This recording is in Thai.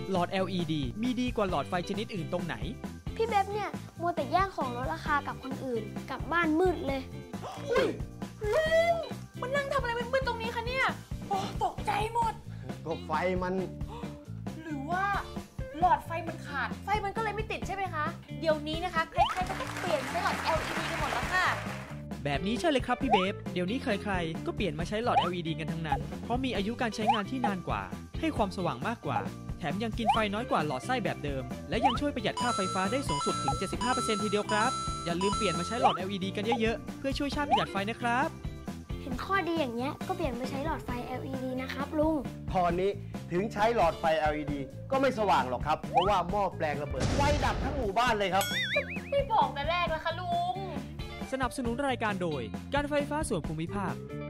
หลอด LED มีดีกว่าหลอดไฟชนิดอื่นตรงไหนพี่เบ๊บเนี่ยมัวแต่แย่งของลดราคากับคนอื่นกลับบ้านมืดเลยอุ้ยลุงมันนั่งทำอะไรมืดๆตรงนี้คะเนี่ยโอ้ตกใจหมดก็ไฟมันหรือว่าหลอดไฟมันขาดไฟมันก็เลยไม่ติดใช่ไหมคะเดี๋ยวนี้นะคะใครๆก็ต้องเปลี่ยนใช้หลอด LED กันหมดแล้วค่ะแบบนี้ใช่เลยครับพี่เบฟเดี๋ยวนี้ใครๆก็เปลี่ยนมาใช้หลอด LED กันทั้งนั้นเพราะมีอายุการใช้งานที่นานกว่าให้ความสว่างมากกว่าแถมยังกินไฟน้อยกว่าหลอดไส้แบบเดิมและยังช่วยประหยัดค่าไฟฟ้าได้สูงสุดถึง 75% ทีเดียวครับอย่าลืมเปลี่ยนมาใช้หลอด LED กันเยอะๆเพื่อช่วยชาติประหยัดไฟนะครับเห็นข้อดีอย่างเงี้ยก็เปลี่ยนมาใช้หลอดไฟ LED นะครับลุงตอนนี้ถึงใช้หลอดไฟ LED ก็ไม่สว่างหรอกครับเพราะว่าหม้อแปลงระเบิดไฟดับทั้งหมู่บ้านเลยครับไม่บอกแต่แรกนะคะลุงสนับสนุนรายการโดยการไฟฟ้าส่วนภูมิภาค